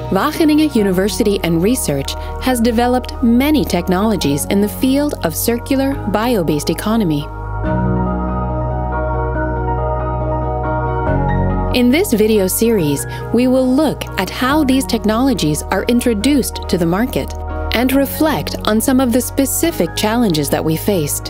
Wageningen University and Research has developed many technologies in the field of circular, bio-based economy. In this video series, we will look at how these technologies are introduced to the market and reflect on some of the specific challenges that we faced.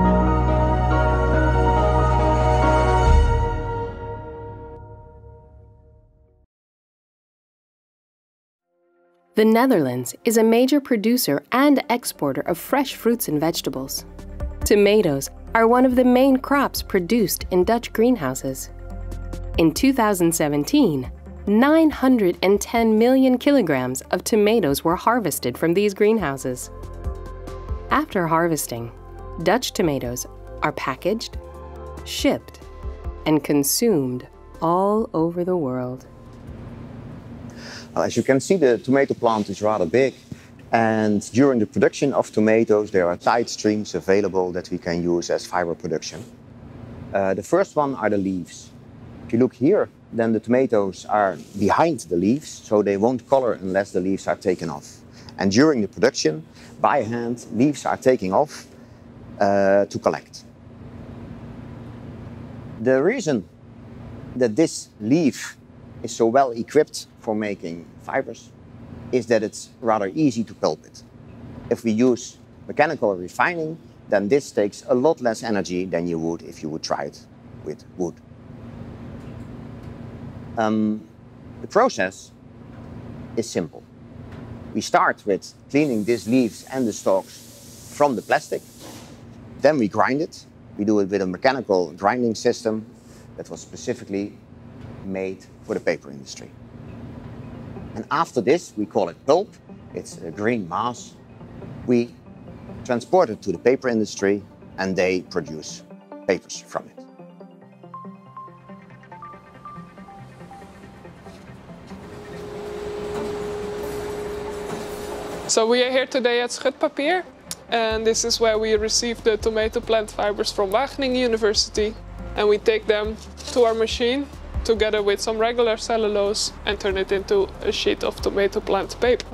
The Netherlands is a major producer and exporter of fresh fruits and vegetables. Tomatoes are one of the main crops produced in Dutch greenhouses. In 2017, 910 million kilograms of tomatoes were harvested from these greenhouses. After harvesting, Dutch tomatoes are packaged, shipped, and consumed all over the world. As you can see, the tomato plant is rather big, and during the production of tomatoes there are tide streams available that we can use as fiber production. The first one are the leaves. If you look here, then the tomatoes are behind the leaves, so they won't color unless the leaves are taken off. And during the production, by hand, leaves are taken off to collect. The reason that this leaf is so well equipped for making fibers is that it's rather easy to pulp it. If we use mechanical refining, then this takes a lot less energy than you would if you would try it with wood. The process is simple. We start with cleaning these leaves and the stalks from the plastic. Then we grind it. We do it with a mechanical grinding system that was specifically made for the paper industry. And after this, we call it pulp. It's a green mass. We transport it to the paper industry and they produce papers from it. So we are here today at Schutpapier, and this is where we receive the tomato plant fibers from Wageningen University, and we take them to our machine together with some regular cellulose and turn it into a sheet of tomato plant paper.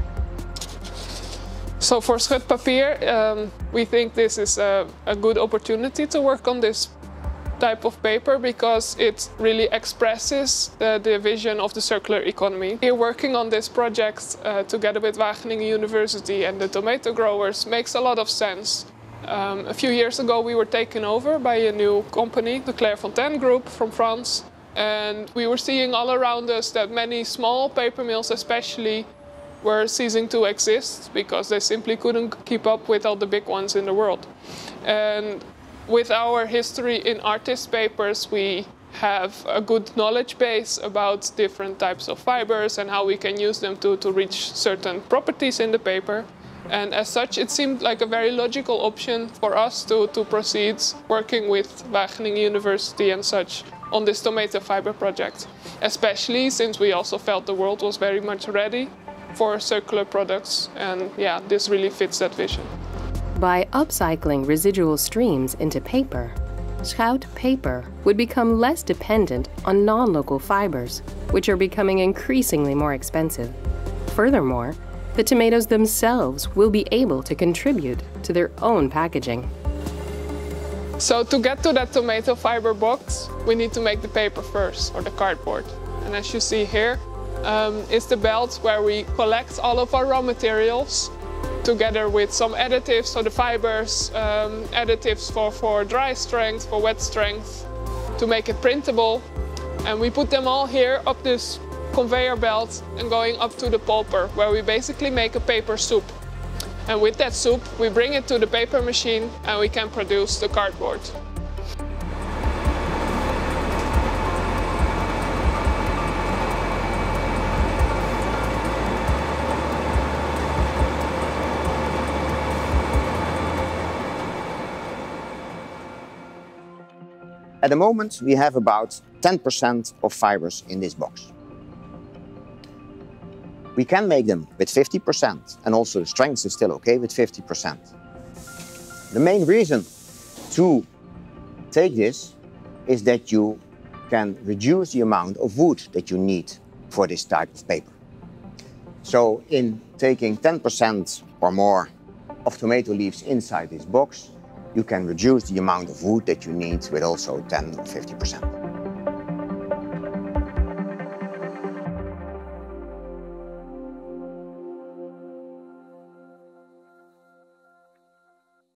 So for Schutpapier, we think this is a good opportunity to work on this type of paper because it really expresses the vision of the circular economy. Here working on this project together with Wageningen University and the tomato growers makes a lot of sense. A few years ago we were taken over by a new company, the Clairefontaine Group from France. And we were seeing all around us that many small paper mills especially were ceasing to exist because they simply couldn't keep up with all the big ones in the world. And with our history in artist papers, we have a good knowledge base about different types of fibers and how we can use them to reach certain properties in the paper. And as such, it seemed like a very logical option for us to proceed working with Wageningen University and such on this tomato fiber project, especially since we also felt the world was very much ready for circular products, and yeah, this really fits that vision. By upcycling residual streams into paper, Schout paper would become less dependent on non-local fibers, which are becoming increasingly more expensive. Furthermore, the tomatoes themselves will be able to contribute to their own packaging. So to get to that tomato fiber box, we need to make the paper first, or the cardboard. And as you see here, is the belt where we collect all of our raw materials together with some additives, so the fibers, additives for dry strength, for wet strength, to make it printable. And we put them all here up this conveyor belt and going up to the pulper, where we basically make a paper soup. And with that soup, we bring it to the paper machine and we can produce the cardboard. At the moment, we have about 10% of fibers in this box. We can make them with 50%, and also the strength is still okay with 50%. The main reason to take this is that you can reduce the amount of wood that you need for this type of paper. So in taking 10% or more of tomato leaves inside this box, you can reduce the amount of wood that you need with also 10 or 50%.